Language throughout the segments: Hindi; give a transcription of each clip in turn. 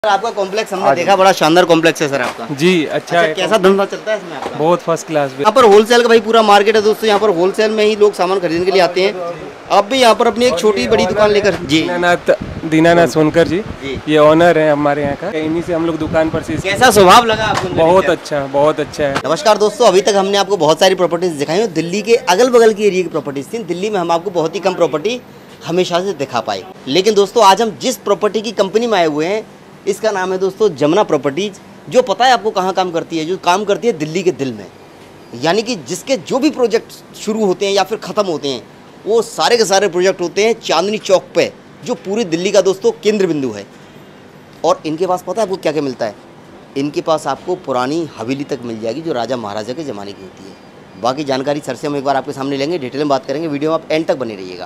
आपका कॉम्प्लेक्स हमने देखा, बड़ा शानदार कॉम्प्लेक्स है सर आपका। जी अच्छा है। कैसा धंधा चलता है इसमें आपका? बहुत फर्स्ट क्लास। यहाँ पर होलसेल का भाई पूरा मार्केट है दोस्तों, यहाँ पर होलसेल में ही लोग सामान खरीदने के लिए आते हैं। आप भी यहाँ पर अपनी एक छोटी बड़ी दुकान लेकर जी। दीनानाथ सोनकर जी ये ऑनर है हमारे यहाँ का, इन्हीं से हम लोग दुकान पर से। कैसा स्वभाव लगा आपको? बहुत अच्छा है। नमस्कार दोस्तों, अभी तक हमने आपको बहुत सारी प्रॉपर्टीज दिखाई हैं। दिल्ली के अगल बगल की एरिया की प्रॉपर्टीज थी। दिल्ली में हम आपको बहुत ही कम प्रॉपर्टी हमेशा से दिखा पाए, लेकिन दोस्तों आज हम जिस प्रॉपर्टी की कंपनी में आए हुए हैं इसका नाम है दोस्तों जमुना प्रॉपर्टीज। जो पता है आपको कहाँ काम करती है? जो काम करती है दिल्ली के दिल में, यानी कि जिसके जो भी प्रोजेक्ट शुरू होते हैं या फिर ख़त्म होते हैं वो सारे के सारे प्रोजेक्ट होते हैं चांदनी चौक पे, जो पूरी दिल्ली का दोस्तों केंद्र बिंदु है। और इनके पास पता है आपको क्या क्या मिलता है? इनके पास आपको पुरानी हवेली तक मिल जाएगी जो राजा महाराजा के ज़माने की होती है। बाकी जानकारी सर से हम एक बार आपके सामने लेंगे, डिटेल में बात करेंगे। वीडियो में आप एंड तक बने रहिएगा।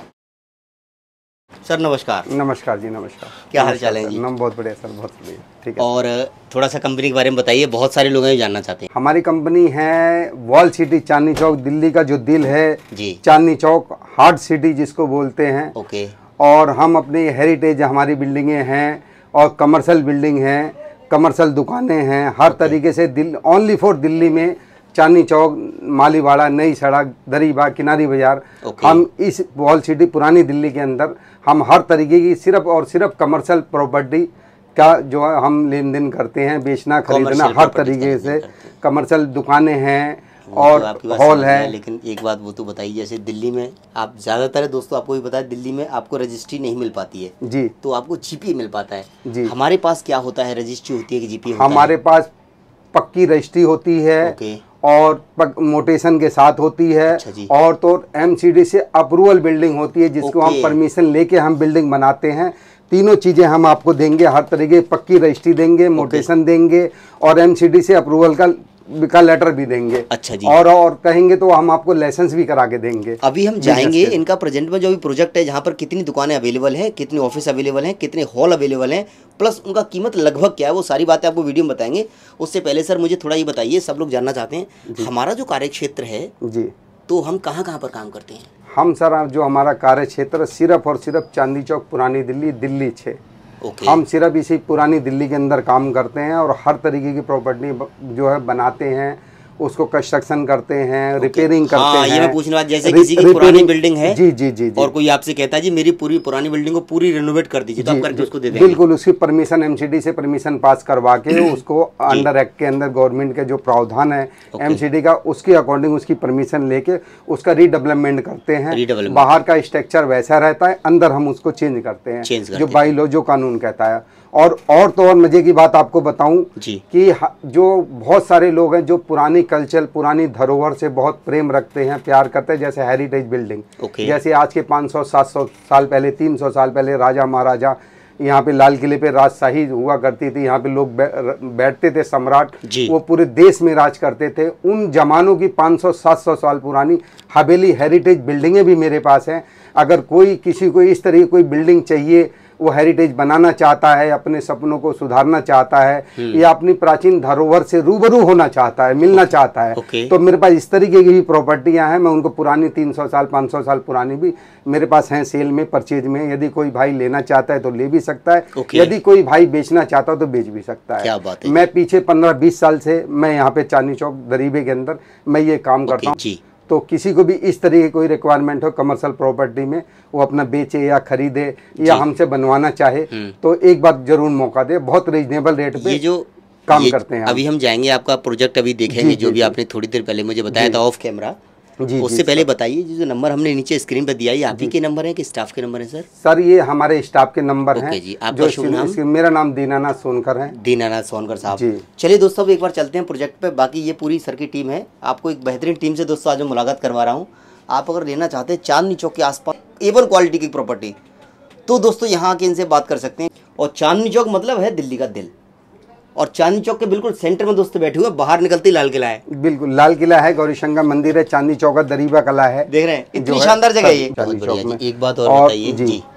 सर नमस्कार। नमस्कार जी, नमस्कार। क्या हाल चाल है जी? नाम बहुत बढ़िया सर, बहुत बढ़िया। ठीक है। और थोड़ा सा कंपनी के बारे में बताइए, बहुत सारे लोग हैं जानना चाहते हैं। हमारी कंपनी है वॉल सिटी चांदनी चौक, दिल्ली का जो दिल है जी, चांदनी चौक, हार्ट सिटी जिसको बोलते हैं। ओके। और हम अपनी हेरिटेज हमारी बिल्डिंगें हैं और कमर्शियल बिल्डिंग हैं, कमर्शियल दुकानें हैं, हर तरीके से ओनली फॉर दिल्ली में चांदनी चौक, मालीवाड़ा, नई सड़क, दरीबाग, किनारी बाजार। हम इस वॉल सिटी पुरानी दिल्ली के अंदर हम हर तरीके की सिर्फ और सिर्फ कमर्शियल प्रॉपर्टी का जो है हम लेन देन करते हैं, बेचना खरीदना हर तरीके से। कमर्शियल दुकानें हैं और हॉल है। लेकिन एक बात वो तो बताइए, जैसे दिल्ली में आप ज़्यादातर दोस्तों आपको भी पता है दिल्ली में आपको रजिस्ट्री नहीं मिल पाती है जी, तो आपको जीपी मिल पाता है जी। हमारे पास क्या होता है? रजिस्ट्री होती है कि जीपी होता है? हमारे पास पक्की रजिस्ट्री होती है और मोटेशन के साथ होती है। अच्छा और तो एमसीडी से अप्रूवल बिल्डिंग होती है जिसको हम परमिशन लेके हम बिल्डिंग बनाते हैं। तीनों चीज़ें हम आपको देंगे, हर तरीके पक्की रजिस्ट्री देंगे, मोटेशन देंगे और एमसीडी से अप्रूवल का लेटर भी देंगे। अच्छा जी। और कहेंगे तो हम आपको लाइसेंस भी करा के देंगे। अभी हम जाएंगे इनका प्रेजेंट में जो भी प्रोजेक्ट है, जहाँ पर कितनी दुकानें अवेलेबल हैं, कितने ऑफिस अवेलेबल हैं, कितने हॉल अवेलेबल हैं, प्लस उनका कीमत लगभग क्या है, वो सारी बातें आपको वीडियो में बताएंगे। उससे पहले सर मुझे थोड़ा ये बताइए, सब लोग जानना चाहते हैं हमारा जो कार्य क्षेत्र है जी, तो हम कहाँ कहाँ पर काम करते हैं? हम सर जो हमारा कार्य क्षेत्र सिर्फ और सिर्फ चांदनी चौक, पुरानी दिल्ली, दिल्ली 6। हम सिर्फ इसी पुरानी दिल्ली के अंदर काम करते हैं और हर तरीके की प्रॉपर्टी जो है बनाते हैं, उसको कंस्ट्रक्शन करते हैं, रिपेयरिंग करते हैं। ये मैं पूछने वाला, जैसे किसी की पुरानी बिल्डिंग है जी जी जी, और कोई आपसे कहता है जी मेरी पूरी पुरानी बिल्डिंग को पूरी रिनोवेट कर दीजिए, तो आप करके उसको दे देंगे? बिल्कुल, उसकी परमिशन एमसीडी से परमिशन पास करवा के उसको अंडर एक्ट के अंदर गवर्नमेंट के जो प्रावधान है एमसीडी का, उसके अकॉर्डिंग उसकी परमिशन लेके उसका रीडेवलपमेंट करते हैं। बाहर का स्ट्रक्चर वैसा रहता है, अंदर हम उसको चेंज करते हैं जो बाईलॉ, जो कानून कहता है। और तो और मजे की बात आपको बताऊं कि जो बहुत सारे लोग हैं जो पुरानी कल्चर, पुरानी धरोहर से बहुत प्रेम रखते हैं, प्यार करते हैं, जैसे हेरिटेज बिल्डिंग, जैसे आज के 500-700 साल पहले, 300 साल पहले राजा महाराजा यहाँ पे लाल किले पे राजशाही हुआ करती थी, यहाँ पे लोग बैठते थे, सम्राट, वो पूरे देश में राज करते थे। उन जमानों की 500-700 साल पुरानी हवेली हेरिटेज बिल्डिंगें भी मेरे पास हैं। अगर किसी को इस तरह की कोई बिल्डिंग चाहिए, वो हेरिटेज बनाना चाहता है, अपने सपनों को सुधारना चाहता है या अपनी प्राचीन धरोहर से रूबरू होना चाहता है, मिलना चाहता है, तो मेरे पास इस तरीके की भी प्रॉपर्टियां हैं। मैं उनको पुरानी 300 साल 500 साल पुरानी भी मेरे पास हैं सेल में, परचेज में। यदि कोई भाई लेना चाहता है तो ले भी सकता है, यदि कोई भाई बेचना चाहता है तो बेच भी सकता है। मैं पीछे 15-20 साल से मैं यहाँ पे चांदनी चौक दरीबे के अंदर मैं ये काम करता हूँ। तो किसी को भी इस तरह की कोई रिक्वायरमेंट हो कमर्शियल प्रॉपर्टी में, वो अपना बेचे या खरीदे या हमसे बनवाना चाहे तो एक बार जरूर मौका दे। बहुत रीजनेबल रेट पे ये जो काम करते हैं। अभी हम जाएंगे, आपका प्रोजेक्ट अभी देखेंगे जो भी आपने थोड़ी देर पहले मुझे बताया था ऑफ कैमरा। उससे पहले बताइए, जो नंबर हमने नीचे स्क्रीन पर दिया है, आप ही के नंबर है कि स्टाफ के नंबर है? सर ये हमारे स्टाफ के नंबर हैं जी। आपका शुभ नाम? मेरा नाम दीनानाथ सोनकर है। दीनानाथ सोनकर साहब। चलिए दोस्तों, अब एक बार चलते हैं प्रोजेक्ट पे। बाकी ये पूरी सर की टीम है, आपको एक बेहतरीन टीम से दोस्तों आज मैं मुलाकात करवा रहा हूँ। आप अगर लेना चाहते हैं चांदनी चौक के आसपास A1 क्वालिटी की प्रॉपर्टी, तो दोस्तों यहाँ आके इनसे बात कर सकते हैं। और चांदनी चौक मतलब है दिल्ली का दिल, और चांदनी चौक के बिल्कुल सेंटर में दोस्तों बैठे हुए, बाहर निकलते ही लाल किला है। बिल्कुल लाल किला है, गौरीशंकर मंदिर है, चांदनी चौक दरीबा कला है। देख रहे हैं, इतनी शानदार जगह है ये। एक बात और बताइए जी,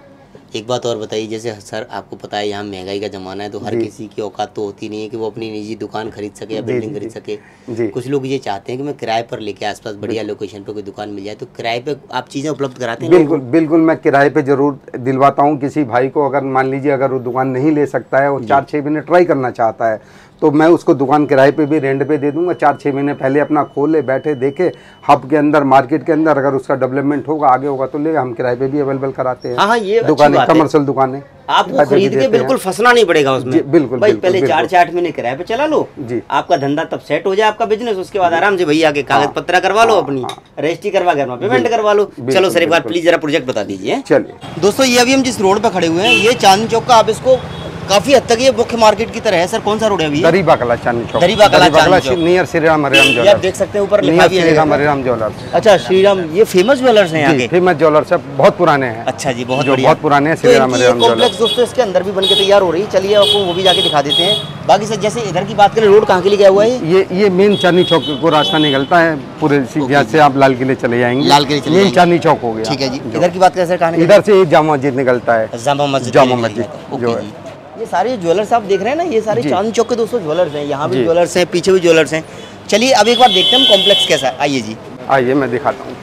एक बात और बताइए, जैसे सर आपको पता है यहाँ महंगाई का ज़माना है, तो हर किसी की औकात तो होती नहीं है कि वो अपनी निजी दुकान खरीद सके या बिल्डिंग खरीद सके। कुछ लोग ये चाहते हैं कि मैं किराए पर लेके आसपास बढ़िया लोकेशन पर कोई दुकान मिल जाए, तो किराए पे आप चीज़ें उपलब्ध कराते हैं? बिल्कुल बिल्कुल, मैं किराए पे जरूर दिलवाता हूँ किसी भाई को। अगर मान लीजिए अगर वो दुकान नहीं ले सकता है, वो 4-6 महीने ट्राई करना चाहता है, तो मैं उसको दुकान किराए पे भी रेंट पे दे दूंगा। 4-6 महीने पहले अपना खोले, बैठे, देखे हब के अंदर, मार्केट के अंदर, अगर उसका डेवलपमेंट होगा, आगे होगा तो लेगा। हम किराए पे भी अवेलेबल कराते हैं। हाँ, ये दुकानें, कमर्शियल दुकानें आपको खरीद के बिल्कुल फंसना नहीं पड़ेगा उसमें। बिल्कुल भाई पहले 4-8 महीने किराए पे चला लो जी, आपका धंधा तब सेट हो जाए, आपका बिजनेस, उसके बाद आराम से भैया के कागज पत्र करवा लो, अपनी रजिस्ट्री करवा के पेमेंट करवा लो। चलो सर एक बार प्लीज जरा प्रोजेक्ट बता दीजिए। चलिए दोस्तों, ये अभी हम जिस रोड पे खड़े हुए हैं, ये चांदनी चौक का, आप इसको काफी हद तक ये मुख्य मार्केट की तरह है। सर कौन सा रोड है अभी? दरीबा कला चांदनी चौक, दरीबा कला चांदनी चौक, नियर श्री राम हरिराम ये ज्वेलर्स। आप देख सकते हैं ऊपर लिखा भी है श्री राम हरिराम ज्वेलर्स। अच्छा, श्री राम, ये फेमस ज्वेलर्स हैं यहाँ के? फेमस ज्वेलर्स है, बहुत पुराने हैं। अच्छा जी, बहुत बहुत पुराने हैं श्री राम हरिराम ज्वेलर्स। कॉम्प्लेक्स दोस्तों इसके अंदर भी बनके तैयार हो रही है। चलिए आपको वो भी जाके दिखा देते हैं। बाकी सर जैसे इधर की बात करें, रोड कहाँ के लिए गया हुआ है? ये मेन चांदनी चौक को रास्ता निकलता है पूरे, यहाँ से आप लाल किले चले जाएंगे, लाल किले चले मेन चांदनी चौक हो गया। ठीक है जी। इधर की बात करें सर, कहाँ? इधर से जामा मस्जिद निकलता है, जामा मस्जिद जो है। ये सारे ज्वेलर्स आप देख रहे हैं ना, ये सारे चांदनी चौक के दोस्तों ज्वेलर्स हैं। यहाँ भी ज्वेलर्स हैं, पीछे भी ज्वेलर्स हैं। चलिए अब एक बार देखते हैं हम कॉम्प्लेक्स कैसा है। आइए जी, आइए मैं दिखाता हूँ।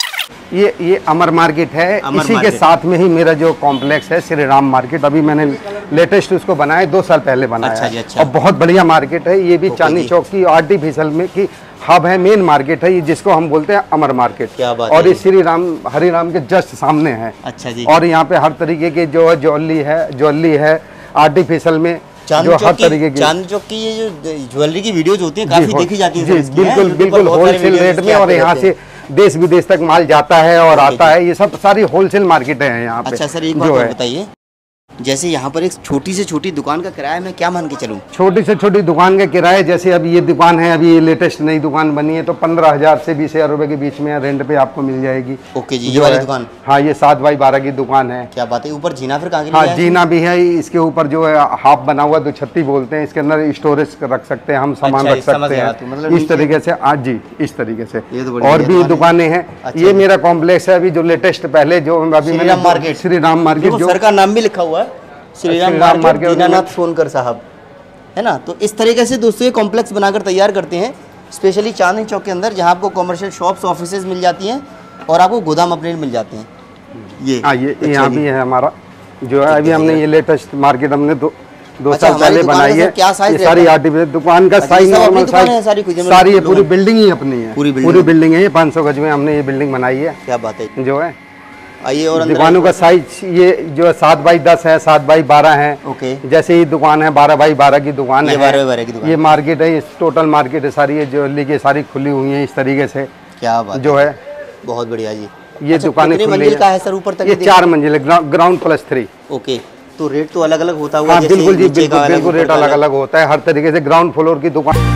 ये अमर मार्केट है, इसी के साथ में ही मेरा जो कॉम्प्लेक्स है श्री राम मार्केट, अभी मैंने लेटेस्ट उसको बनाया, 2 साल पहले बनाया। अच्छा जी, अच्छा। और बहुत बढ़िया मार्केट है। ये भी चांदनी चौक की आर्टिफिशियल में की हब है, मेन मार्केट है ये, जिसको हम बोलते हैं अमर मार्केट। क्या बात और ये श्री राम हरिराम के जस्ट सामने है। अच्छा जी। और यहाँ पे हर तरीके के जो है ज्वेलरी है आर्टिफिशियल में, जो हर तरीके की। चांदनी चौक की ये जो ज्वेलरी की वीडियोज होती हैं, काफी देखी जाती है। बिल्कुल होलसेल रेट में, और यहाँ से देश विदेश तक माल जाता है और आता है। ये सब सारी होलसेल मार्केट है यहाँ पे। अच्छा सर एक बात और बताइए, जैसे यहाँ पर एक छोटी से छोटी दुकान का किराया मैं क्या मान के चलूँ? छोटी से छोटी दुकान का किराया, जैसे अभी ये दुकान है, अभी ये लेटेस्ट नई दुकान बनी है, तो 15,000 से 20,000 रुपए के बीच में रेंट पे आपको मिल जाएगी। ओके जी, ये वाली दुकान? हाँ, ये 7x12 की दुकान है। क्या बात है। ऊपर जीना फिर कहाँ? हाँ, जीना भी है। इसके ऊपर जो है हाफ बना हुआ, 2 बोलते हैं, इसके अंदर स्टोरेज रख सकते हैं, हम सामान रख सकते हैं इस तरीके से। आज जी इस तरीके से। और भी दुकानें हैं। ये मेरा कॉम्प्लेक्स है अभी जो लेटेस्ट, पहले जो अभी Shri Ram market, Shri Ram market, sir का नाम भी लिखा हुआ है, श्री राम मार्केट, दीनानाथ सोनकर साहब, है ना। तो इस तरीके से दोस्तों ये कॉम्प्लेक्स बनाकर तैयार करते हैं, स्पेशली चांदनी चौक के अंदर, जहां आपको कॉमर्शियल शॉप्स, ऑफिसेज मिल जाती हैं और आपको गोदाम अपने मिल जाते हैं। ये यहाँ भी है हमारा जो है। अभी हमने ये लेटेस्ट मार्केट हमने दो साल पहले बनाई है। क्या साइज है? सारी आर्टिफिशियल दुकान का साइज नॉर्मल साइज, सारी ये पूरी बिल्डिंग ही अपनी है, पूरी बिल्डिंग है। 500 गज में हमने ये बिल्डिंग बनाई है। क्या बात है जो है। आइए, और दुकानों का साइज ये जो 7x10 है, 7x12 है। ओके। जैसे ये दुकान है 12x12 की दुकान है। 12x12 की दुकान। ये मार्केट है, ये टोटल मार्केट है सारी, ये ज्वेलरी की सारी खुली हुई है इस तरीके से। क्या बात जो है, बहुत बढ़िया जी। ये दुकानें खुली मंजिल का है सर ऊपर तक? ये 4 मंजिल है, ग्राउंड +3। ओके, तो रेट तो अलग अलग होता हुआ? हाँ बिल्कुल जी, बिल्कुल रेट अलग अलग होता है हर तरीके से। ग्राउंड फ्लोर की दुकान,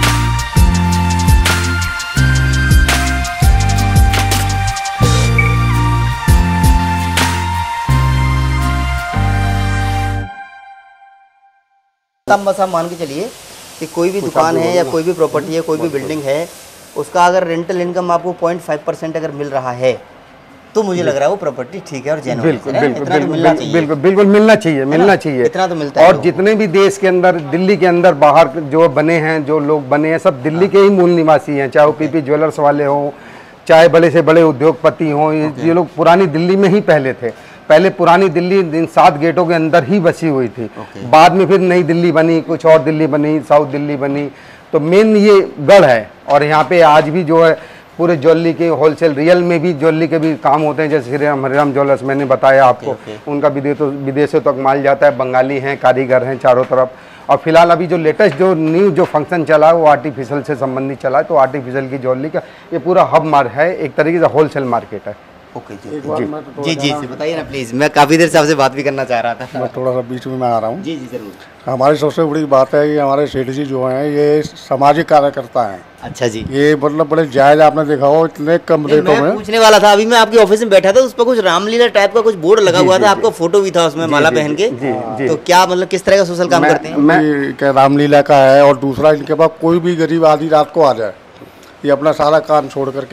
बस आप मान के चलिए कि कोई भी दुकान है या कोई भी प्रॉपर्टी है, कोई भी बिल्डिंग है, उसका अगर रेंटल इनकम आपको 0.5% अगर मिल रहा है, तो मुझे लग रहा है वो प्रॉपर्टी ठीक है और जेन्युइन है। बिल्कुल मिलना चाहिए। इतना तो मिलता है। और जितने भी देश के अंदर, दिल्ली के अंदर, बाहर जो बने हैं, जो लोग बने हैं, सब दिल्ली के ही मूल निवासी हैं। चाहे वो पीपी ज्वेलर्स वाले हों, चाहे बड़े से बड़े उद्योगपति हों, ये लोग पुरानी दिल्ली में ही पहले थे। पहले पुरानी दिल्ली इन 7 गेटों के अंदर ही बसी हुई थी। बाद में फिर नई दिल्ली बनी, कुछ और दिल्ली बनी, साउथ दिल्ली बनी। तो मेन ये गढ़ है। और यहाँ पे आज भी जो है पूरे ज्वेलरी के होलसेल, रियल में भी ज्वेलरी के भी काम होते हैं। जैसे श्री राम हरिराम ज्वेलर्स मैंने बताया आपको, उनका विदेशों तक माल जाता है। बंगाली हैं, कारीगर हैं चारों तरफ। और फिलहाल अभी जो लेटेस्ट जो न्यू जो फंक्शन चला है वो आर्टिफिशियल से संबंधित चला है। तो आर्टिफिशियल की ज्वेलरी का ये पूरा हब मार्केट है, एक तरीके से होलसेल मार्केट है। ओके जी जी बताइए ना प्लीज़। मैं काफ़ी देर से आपसे बात भी करना चाह रहा था। मैं थोड़ा सा बीच में आ रहा हूँ। जी जी जरूर। हमारी सबसे बड़ी बात है कि हमारे सेठ जी जो हैं ये सामाजिक कार्यकर्ता हैं। अच्छा जी। ये मतलब बड़े जायज, आपने देखा हो इतने कम रेटों में। पूछने वाला था, अभी मैं आपके ऑफिस में बैठा था, उस पर कुछ रामलीला टाइप का कुछ बोर्ड लगा हुआ था, आपका फोटो भी था उसमें माला पहन के। तो क्या मतलब किस तरह का सोशल काम करते हैं? रामलीला का है। और दूसरा, इनके पास कोई भी गरीब आदमी रात को आ जाए, ये अपना सारा काम छोड़ करके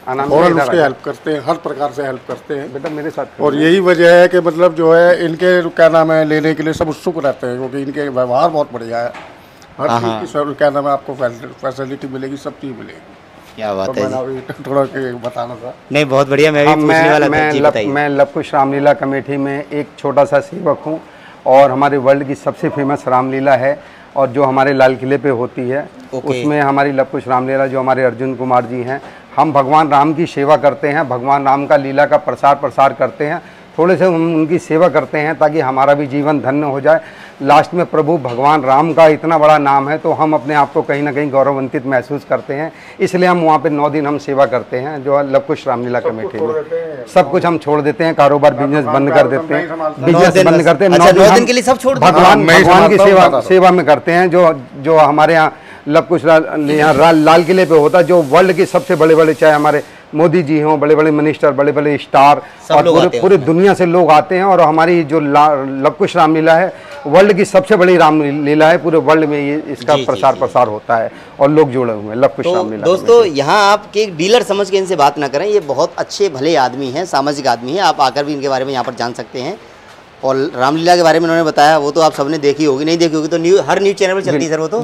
फौरन उसके हेल्प करते हैं, हर प्रकार से हेल्प करते हैं बेटा मेरे साथ। और यही वजह है कि मतलब जो है इनके क्या नाम है लेने के लिए सब उत्सुक रहते हैं, क्योंकि इनके व्यवहार बहुत बढ़िया है। हर चीज़ की क्या नाम है आपको फैसिलिटी मिलेगी, सब चीज़ मिलेगी। क्या बात तो है मैंने थोड़ा बताना था। नहीं, बहुत बढ़िया। मैं भी पूछने वाला था। जी बताइए। मैं लव कुश रामलीला कमेटी में एक छोटा सा सेवक हूँ और हमारे वर्ल्ड की सबसे फेमस रामलीला है और जो हमारे लाल किले पे होती है उसमें हमारी लव कुश रामलीला जो हमारे अर्जुन कुमार जी हैं, हम भगवान राम की सेवा करते हैं, भगवान राम का लीला का प्रसार करते हैं, थोड़े से हम उनकी सेवा करते हैं ताकि हमारा भी जीवन धन्य हो जाए। लास्ट में प्रभु भगवान राम का इतना बड़ा नाम है तो हम अपने आप को कहीं ना कहीं गौरवान्वित महसूस करते हैं, इसलिए हम वहाँ पे 9 दिन हम सेवा करते हैं जो लव कुश रामलीला कमेटी में। सब कुछ हम छोड़ देते हैं, कारोबार बिजनेस बंद कर देते हैं, बिजनेस बंद करते हैं। 9 दिन के लिए सब छोड़ भगवान की सेवा में करते हैं। जो हमारे यहाँ लव कुश यहाँ लाल किले पे होता है, जो वर्ल्ड के सबसे बड़े चाहे हमारे मोदी जी हों, बड़े मिनिस्टर, बड़े स्टार और पूरे दुनिया से लोग आते हैं और हमारी जो लव कुश रामलीला है वर्ल्ड की सबसे बड़ी रामलीला है, पूरे वर्ल्ड में ये इसका प्रसार होता है और लोग जुड़े हुए हैं लव कुश रामलीला। दोस्तों यहाँ आपके एक डीलर समझ के इनसे बात ना करें, ये बहुत अच्छे भले आदमी हैं, सामाजिक आदमी हैं, आप आकर भी इनके बारे में यहाँ पर जान सकते हैं। और रामलीला के बारे में उन्होंने बताया, वो तो आप सबने देखी होगी, नहीं देखी होगी तो हर न्यूज़ चैनल पर चलती है सर वो तो।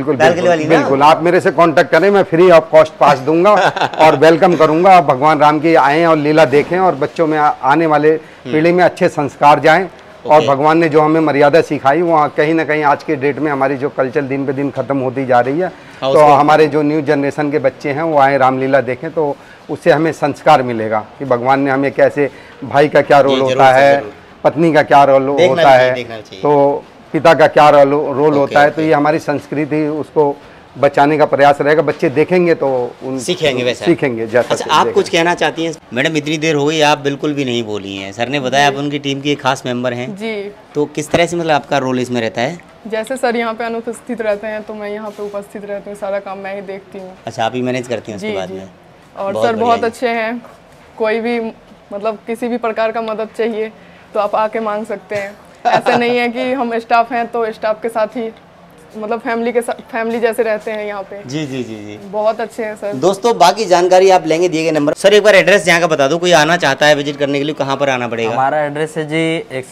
बिल्कुल आप मेरे से कांटेक्ट करें, मैं फ्री ऑफ कॉस्ट पास दूंगा और वेलकम करूंगा। आप भगवान राम की आएँ और लीला देखें और बच्चों में आने वाले पीढ़ी में अच्छे संस्कार जाएं और भगवान ने जो हमें मर्यादा सिखाई वो कहीं ना कहीं आज के डेट में हमारी जो कल्चर दिन पे दिन खत्म होती जा रही है, तो हमारे जो न्यू जनरेशन के बच्चे हैं वो आए रामलीला देखें तो उससे हमें संस्कार मिलेगा कि भगवान ने हमें कैसे, भाई का क्या रोल होता है, पत्नी का क्या रोल होता है, तो पिता का क्या रोल होता है। तो ये हमारी संस्कृति उसको बचाने का प्रयास रहेगा। बच्चे देखेंगे तो सीखेंगे, वैसा सीखेंगे जैसा। अच्छा, आप कुछ कहना चाहती हैं? मैडम इतनी देर हो गई, आप बिल्कुल भी नहीं बोली हैं। सर ने बताया आप उनकी टीम के एक खास मेंबर हैं जी। तो किस तरह से मतलब आपका रोल इसमें रहता है? जैसे सर यहाँ पे अनुपस्थित रहते हैं तो मैं यहाँ पे उपस्थित रहती हूँ, सारा काम मैं ही देखती हूँ। अच्छा, आप ही मैनेज करती हैं उसके बाद में? और सर बहुत अच्छे हैं, कोई भी मतलब किसी भी प्रकार का मदद चाहिए तो आप आके मांग सकते हैं। ऐसा नहीं है कि हम स्टाफ हैं तो स्टाफ के साथ ही मतलब फैमिली जैसे रहते हैं यहाँ पे। जी बहुत अच्छे हैं सर। दोस्तों बाकी जानकारी आप लेंगे दिए गए नंबर। सर एक बार एड्रेस यहाँ का बता दो, कोई आना चाहता है विजिट करने के लिए कहाँ पर आना पड़ेगा? हमारा एड्रेस है जी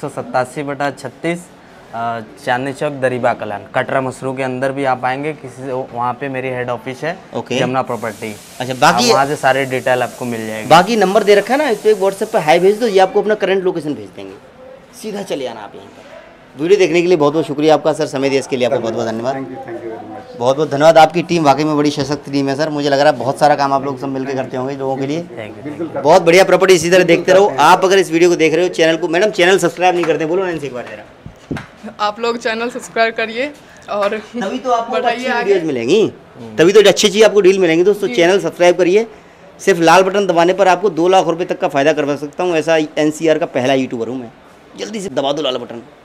187/36 चांदनी चौक दरीबा कलान, कटरा मसरू के अंदर भी आप आएंगे किसी, वहाँ पे मेरी हेड ऑफिस है जमुना प्रॉपर्टी। अच्छा, बाकी वहाँ से सारे डिटेल आपको मिल जाएगी। बाकी नंबर दे रखा है ना, इस पे व्हाट्सएप पे हाई भेज दो, ये आपको अपना करंट लोकेशन भेज देंगे, सीधा चले आना आप यहाँ पर। वीडियो देखने के लिए बहुत बहुत शुक्रिया आपका सर, समय दिया इसके लिए आपका बहुत बहुत धन्यवाद। बहुत बहुत धन्यवाद। आपकी टीम वाकई में बड़ी सशक्त टीम है सर, मुझे लग रहा है बहुत सारा काम आप लोग सब मिलकर करते होंगे लोगों के लिए। बहुत बढ़िया प्रॉपर्टी इसी तरह देखते रहो। आप अगर इस वीडियो को देख रहे हो, चैनल को, मैडम चैनल सब्सक्राइब नहीं करते, बोलो ना इनसे एक बार जरा। आप लोग चैनल सब्सक्राइब करिए और तभी तो आपको अच्छी वीडियोज मिलेंगी, तभी तो अच्छी चीज़ आपको डील मिलेंगी। दोस्तों चैनल सब्सक्राइब करिए, सिर्फ लाल बटन दबाने पर आपको 2 लाख रुपए तक का फायदा करवा सकता हूँ। ऐसा NCR का पहला यूट्यूबर हूँ मैं, जल्दी से दबा दो लाल बटन।